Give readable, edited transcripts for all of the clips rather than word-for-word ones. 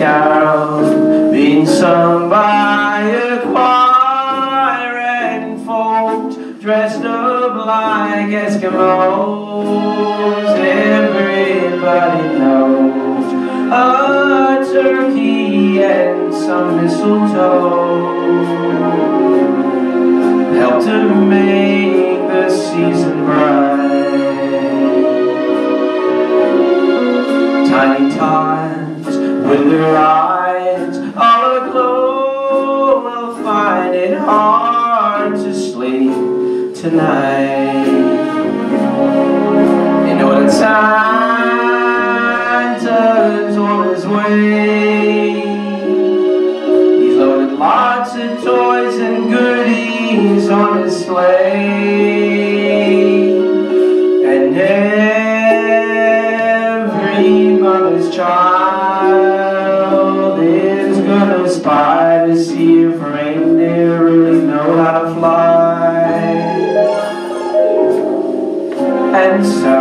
carol being sung by a choir and folks dressed up like Eskimos. Everybody knows a turkey and some mistletoe help to make the season bright. Tiny tots with their eyes all aglow will find it hard to sleep tonight. You know that Santa's on his way. He's loaded lots of toys and goodies on his sleigh, and every mother's child is gonna spy to see if reindeer really know how to fly. And so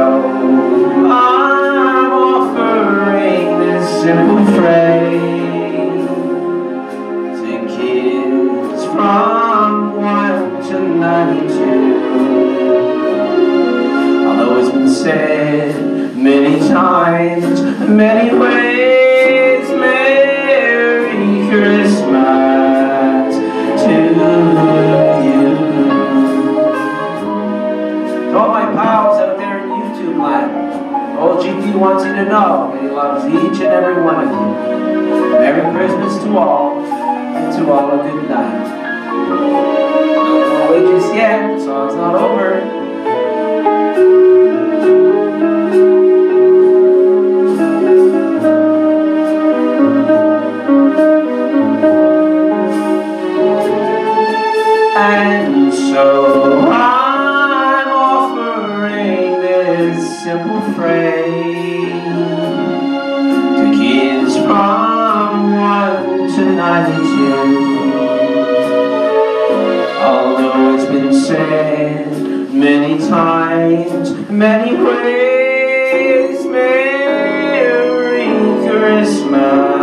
I'm offering this simple phrase to kids from 1 to 92. Although it's been said many times, many ways, Merry Christmas to you. To all my pals out there in YouTube land, old GP wants you to know that he loves each and every one of you. Merry Christmas to all, and to all a good night. Don't go away just yet, the song's not over. And so I'm offering this simple phrase to kids from 1 to 92. Although it's been said many times, many ways, Merry Christmas.